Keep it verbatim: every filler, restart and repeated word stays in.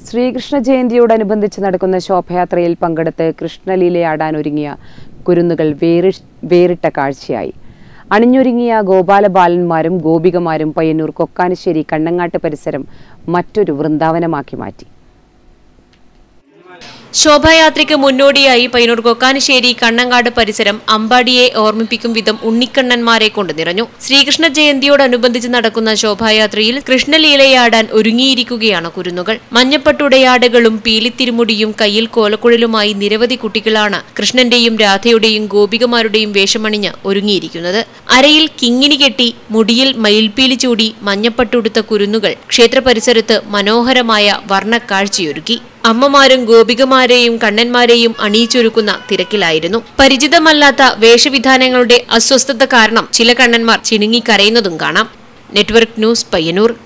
ശ്രീകൃഷ്ണ ജയന്തിയോടനുബന്ധിച്ച് നടക്കുന്ന ശോഭയാത്രയിൽ പങ്കെടുത്ത് കൃഷ്ണലീലയാടാനൊരുങ്ങിയ കുരുന്നുകൾ വേറി വേറിട്ട കാഴ്ചയായി. അണിഞ്ഞൊരുങ്ങിയ ഗോപാലബാലന്മാരും ഗോപികമാരും പയ്യന്നൂർ കൊക്കാനശ്ശേരി കണ്ണങ്ങാട്ട് പരിസരം മറ്റൊരു വൃന്ദാവനമാക്കി മാറ്റി. ശോഭായാത്രയ്ക്ക് മുന്നോടിയായി പയ്യന്നൂർ കൊക്കാനശ്ശേരി കണ്ണങ്ങാട് പരിസരം അമ്പാടിയെ ഓർമ്മിപ്പിക്കും വിധം ഉണ്ണിക്കണ്ണന്മാരെ കൊണ്ട് നിറഞ്ഞു. ശ്രീകൃഷ്ണ ജയന്തിയോടനുബന്ധിച്ച് നടക്കുന്ന ശോഭായാത്രയിൽ കൃഷ്ണലീലയാടാൻ ഒരുങ്ങിയിരിക്കുകയാണ് കുരുന്നുകൾ. മഞ്ഞപ്പട്ടുടയാടുകളും പീലിത്തിരുമുടിയും കയ്യിൽ കോലക്കുഴലുമായി നിരവധി കുട്ടികളാണ് കൃഷ്ണന്റെയും രാധയുടെയും ഗോപികമാരുടെയും വേഷമണിഞ്ഞ് ഒരുങ്ങിയിരിക്കുന്നത്. അരയിൽ കിങ്ങിണി കെട്ടി മുടിയിൽ മയിൽപ്പീലി ചൂടി മഞ്ഞപ്പട്ടുടുത്ത കുരുന്നുകൾ ക്ഷേത്ര പരിസരത്ത് മനോഹരമായ വർണ്ണക്കാഴ്ചയൊരുക്കി. അമ്മമാരും ഗോപികമാരെയും കണ്ണന്മാരെയും അണിയിച്ചൊരുക്കുന്ന തിരക്കിലായിരുന്നു. പരിചിതമല്ലാത്ത വേഷവിധാനങ്ങളുടെ അസ്വസ്ഥത കാരണം ചില കണ്ണന്മാർ ചിണുങ്ങിക്കരയുന്നതും കാണാം. Network news, Payyanur.